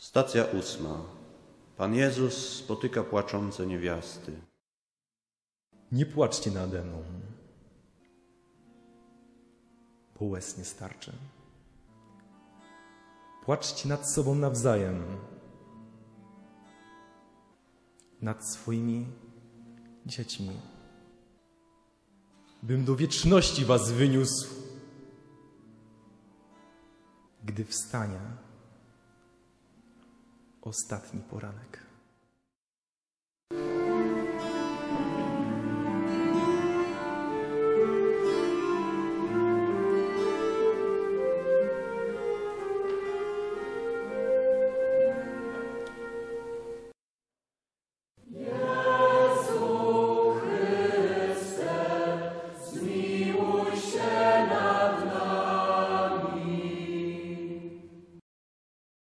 Stacja 8. Pan Jezus spotyka płaczące niewiasty. Nie płaczcie nade mną, bo łez nie starczy. Płaczcie nad sobą nawzajem, nad swoimi dziećmi, bym do wieczności was wyniósł, gdy wstanie ostatni poranek.